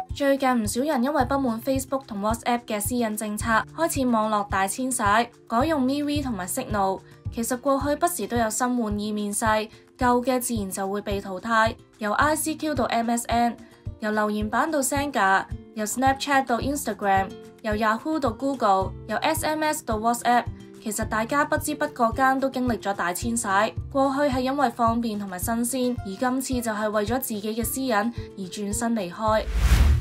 最近唔少人因為不滿 Facebook 同 WhatsApp 嘅私隱政策，開始網絡大遷徙，改用 MeWe 同埋 Signal。其實過去不時都有新玩意面世，舊嘅自然就會被淘汰。由 ICQ 到 MSN， 由留言板到 Xanga， 由 Snapchat 到 Instagram， 由 Yahoo 到 Google， 由 SMS 到 WhatsApp。其實大家不知不覺間都經歷咗大遷徙，過去係因為方便同埋新鮮，而今次就係為咗自己嘅私隱而轉身離開。